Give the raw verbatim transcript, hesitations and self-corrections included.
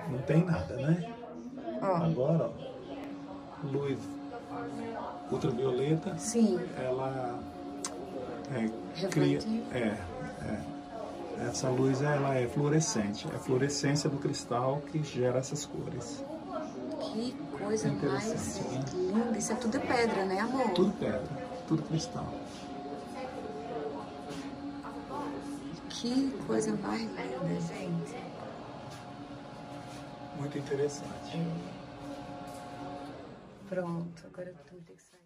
não tem nada, né? Ó. Agora, ó, luz ultravioleta, Sim. ela é, cria, Reflete. é, é, essa luz ela é fluorescente, é a fluorescência do cristal que gera essas cores. Que coisa mais Interessante, né? linda. Isso é tudo pedra, né, amor? Tudo pedra, tudo cristal. Que coisa mais linda, gente. Muito interessante. Pronto, agora tu tem que sair.